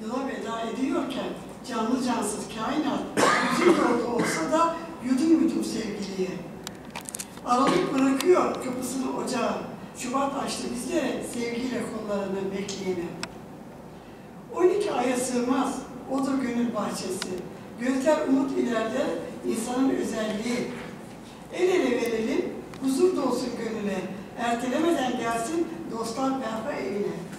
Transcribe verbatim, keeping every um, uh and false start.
yıla veda ediyorken canlı cansız kainat yüzün yolda olsa da yudum yudum sevgiliye. Aralık bırakıyor kapısını ocağa, Şubat açtı bizlere sevgiyle kollarını bekleyene. on iki aya sığmaz, odur gönül bahçesi. Gözler umut ilerler, insanın özelliği. El ele verelim, huzur dolsun gönüle. Ertelemeden gelsin dostlar berba evine.